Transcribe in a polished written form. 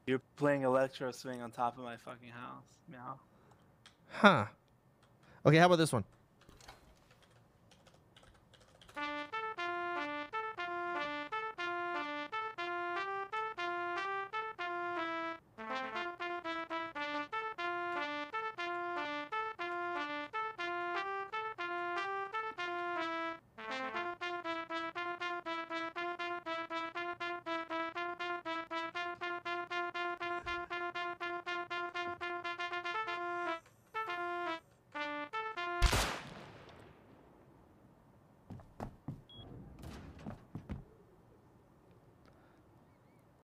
You're playing electro swing on top of my fucking house. Meow. Huh. Okay, how about this one?